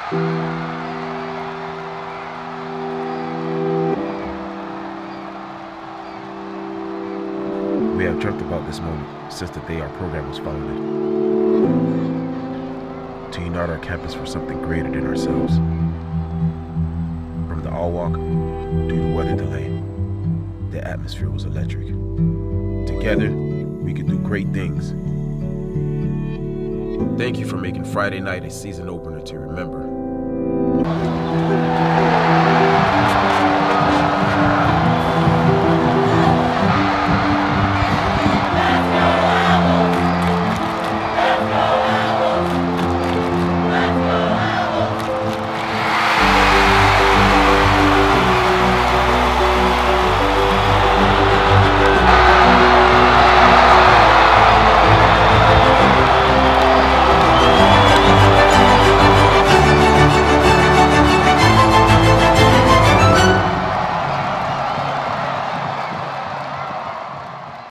We have dreamt about this moment since the day our program was founded. To unite our campus for something greater than ourselves. From the all walk to the weather delay, the atmosphere was electric. Together, we could do great things. Thank you for making Friday night a season opener to remember.